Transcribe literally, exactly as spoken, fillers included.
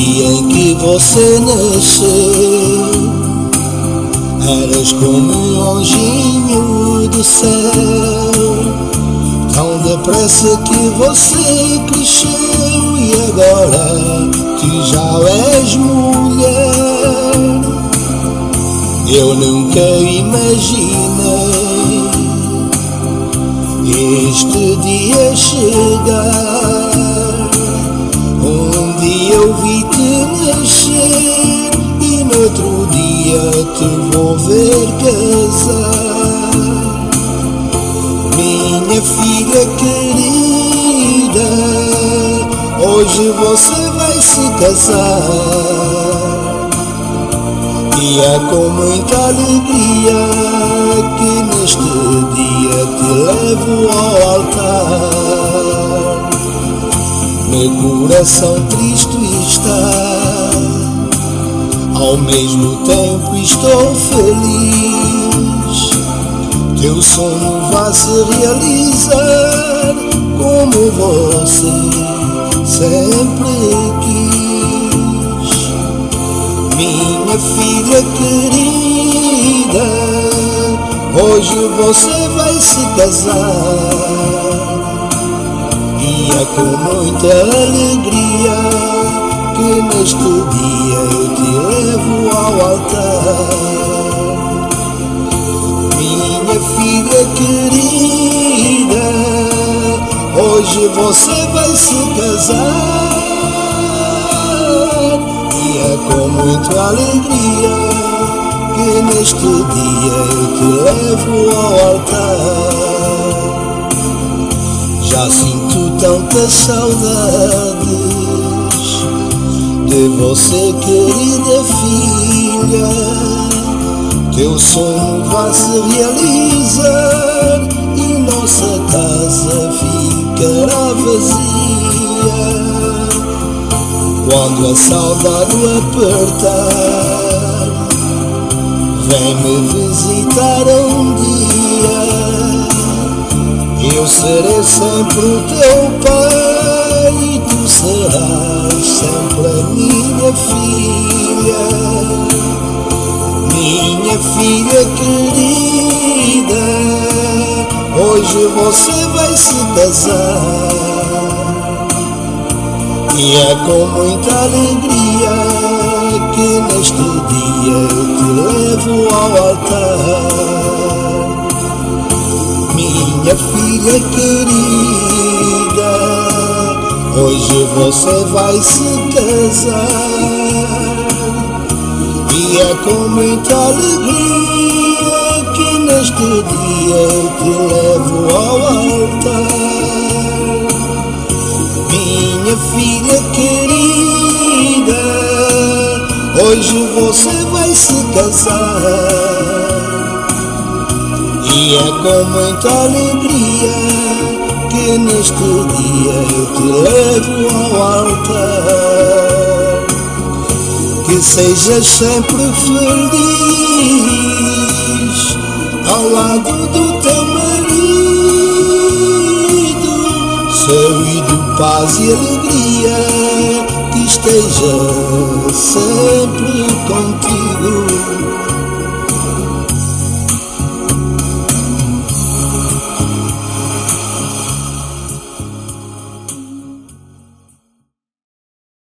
dia em que você nasceu, eras como um anjinho do céu. Tão depressa que você cresceu e agora que já és mulher. Eu nunca imaginei este dia chegar. Um dia eu vi-te nascer e no outro dia te vou ver casar. Minha filha querida, hoje você vai se casar. E é com muita alegria que neste dia te levo ao altar. Meu coração triste está, ao mesmo tempo estou feliz. Teu sonho vai se realizar como você sempre quis. Minha filha querida, hoje você vai se casar. E é com muita alegria que neste dia eu te levo ao altar. Minha filha querida, hoje você vai se casar. E é com muita alegria que neste dia eu te levo ao altar. Já sinto tantas saudades de você, querida filha. Teu sonho vai se realizar e nossa casa ficará vazia. Quando a saudade apertar, vem me visitar um dia. Eu serei sempre o teu pai e tu serás sempre a minha filha. Minha filha querida, hoje você vai se casar. E é com muita alegria que neste dia eu te levo ao altar. Minha filha querida, hoje você vai se casar. E é com muita alegria que neste dia eu te levo ao altar. Minha filha querida, hoje você vai se casar. E é com muita alegria que neste dia eu te levo ao altar. Que sejas sempre feliz ao lado do teu marido, saúde, paz e alegria que esteja sempre contigo.